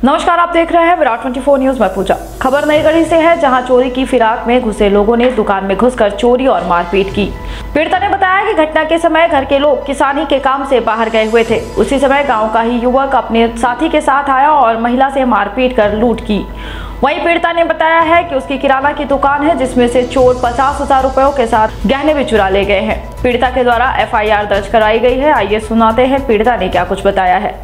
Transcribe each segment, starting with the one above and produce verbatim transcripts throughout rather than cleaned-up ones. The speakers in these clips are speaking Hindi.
नमस्कार, आप देख रहे हैं विराट चौबीस न्यूज में पूजा। खबर नई गढ़ी से है, जहां चोरी की फिराक में घुसे लोगों ने दुकान में घुसकर चोरी और मारपीट की। पीड़िता ने बताया कि घटना के समय घर के लोग किसानी के काम से बाहर गए हुए थे। उसी समय गांव का ही युवक अपने साथी के साथ आया और महिला से मारपीट कर लूट की। वहीं पीड़िता ने बताया है कि उसकी किराना की दुकान है, जिसमें से चोर पचास हजार रुपयों के साथ गहने भी चुरा ले गए हैं। पीड़िता के द्वारा एफ आई आर दर्ज कराई गई है। आइए सुनाते हैं पीड़िता ने क्या कुछ बताया है।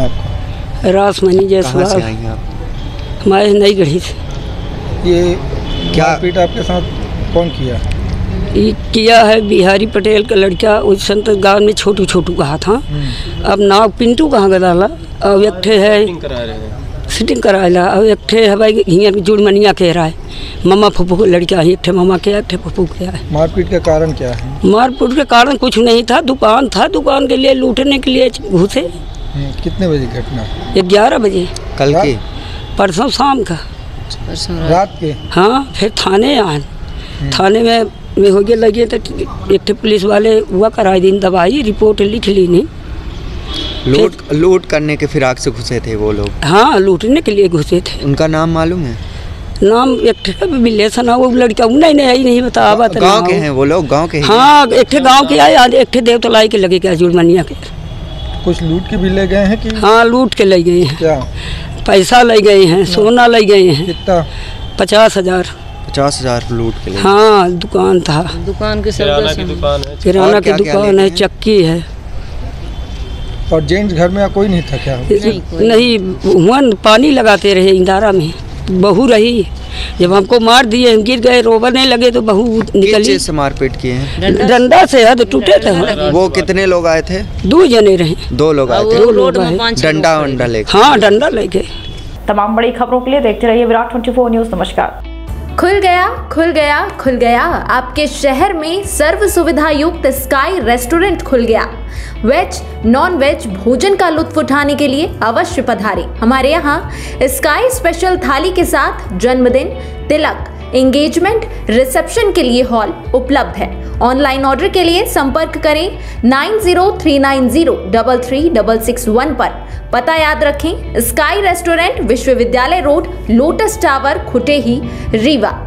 रासमनी जैसवाल, हमारे नई गढ़ी से। ये क्या पीट आपके साथ कौन किया? ये किया है बिहारी पटेल का लड़का। उस संत गांव में छोटू छोटू कहा था। अब नाव पिंटू कहाँ गदाला। अब एक ठे है सिटिंग कराला। अब एक ठे है भाई हियर जुड़मनिया कह रहा है। मामा फूफू का लड़का है। एक ठे मामा के एक ठे फूफू के है। मारपीट का कारण क्या है? मारपीट के कारण कुछ नहीं था। दुकान था, दुकान के लिए लूटने के लिए घुसे। कितने बजे घटना? ग्यारह बजे कल की? परसों शाम का, रात के। हाँ, फिर थाने आए। थाने में में हो गया लगे तो एक पुलिस वाले हुआ कराए दिन दवाई रिपोर्ट लिख ली नहीं। लूट लूट करने के फिराक से घुसे थे वो लोग? हाँ, लूटने के लिए घुसे थे। उनका नाम मालूम है? नाम एक रिलेशन है वो लड़का, नहीं नहीं नहीं बता। गाँव के हैं वो लोग? गाँव के? हाँ, एक गाँव के आए, एक ठे देवतलाई के लगे क्या जुड़मनिया के। कुछ लूट के भी ले गए हैं कि? हाँ, लूट के ले गए हैं। क्या? पैसा ले गए हैं, सोना ले गए हैं। कितना? पचास हजार पचास हजार लूट के ले। हाँ, दुकान था। दुकान के किराना की दुकान है। किराना की दुकान है, चक्की है। और जेंट्स घर में कोई नहीं था क्या? नहीं, नहीं, हुआ पानी लगाते रहे इंदारा में। बहू रही, जब हमको मार दिए, हम गिर गए, रोबने लगे तो बहू निकली। से मारपीट किए हैं? डंडा से हद टूटे थे। वो कितने लोग आए थे? दो जने रहे। दो लोग आए थे? दो लोग आए। डंडा वंडा लेके? हाँ, डंडा लेके। तमाम बड़ी खबरों के लिए देखते रहिए विराट चौबीस न्यूज। नमस्कार। खुल गया खुल गया खुल गया आपके शहर में सर्व सुविधा युक्त स्काई रेस्टोरेंट खुल गया। वेज नॉन वेज भोजन का लुत्फ उठाने के लिए अवश्य पधारें। हमारे यहाँ स्काई स्पेशल थाली के साथ जन्मदिन, तिलक, एंगेजमेंट, रिसेप्शन के लिए हॉल उपलब्ध है। ऑनलाइन ऑर्डर के लिए संपर्क करें nine zero three nine zero double three double six one पर। पता याद रखें, स्काई रेस्टोरेंट, विश्वविद्यालय road, lotus tower, Khutehi, Rewa.